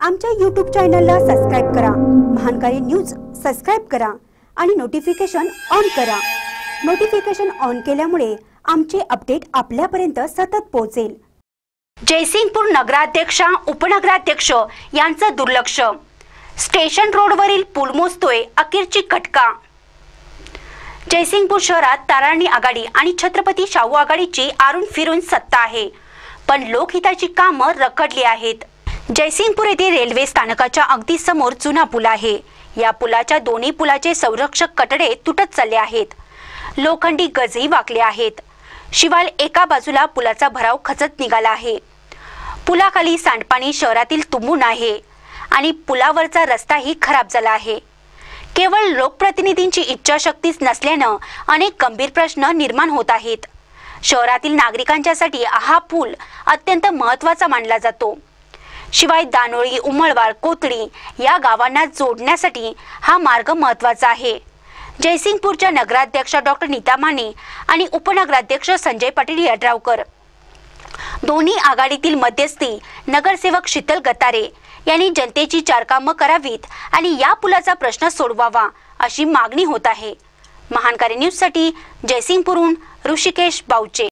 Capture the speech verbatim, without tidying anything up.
आमच्या यूट्यूब चॅनलला सबस्क्राइब करा, महानकारी न्यूज सबस्क्राइब करा आणि नोटिफिकेशन ऑन करा। नोटिफिकेशन ऑन केल्यामुळे आमचे अपडेट आपल्यापर्यंत सतत पोहोचेल। जयसिंगपूर नगराध्यक्षा उपनगराध्यक्ष यांचं दुर्लक्ष, स्टेशन रोडवरील पूल मोजतोय अखेरची कटका। जयसिंगपूर शहरात ताराणी आघाडी आणि छत्रपती शाहू आघाडीची आरून फिरून सत्ता आहे, पण लोकहिताची कामं रखडली आहेत। जयसिंगपूर येथे रेल्वे स्थानकाच्या अगदी समोर जुना पूल आहे। या पुलाच्या दोन्ही पुलाचे संरक्षक कटडे तुटत चालले आहेत, लोखंडी गजही वाकले आहेत। शिवाय एका बाजूला पुलाचा भराव खचत निघाला आहे। पुलाखाली सांडपाणी शहरातील तुंबून आहे आणि पुलावरचा रस्ताही खराब झाला आहे। केवळ लोकप्रतिनिधींची इच्छाशक्तीच नसल्याने अनेक गंभीर प्रश्न निर्माण होत आहेत। शहरातील नागरिकांच्यासाठी हा पूल अत्यंत महत्त्वाचा मानला जातो। शिवाय दानोळी, उमळवाड, कोथळी या गावांना जोडण्यासाठी हा मार्ग महत्त्वाचा आहे। जयसिंगपूरच्या नगराध्यक्षा डॉक्टर नीता माने आणि उपनगराध्यक्ष संजय पाटील यड्रावकर दोन्ही आघाडीतील मध्यस्थी नगरसेवक शीतल गतारे यांनी जनतेची चार कामं करावीत आणि या पुलाचा प्रश्न सोडवावा अशी मागणी होत आहे। महानकारी न्यूज साठी जयसिंगपूरहून ऋषिकेश बावचे।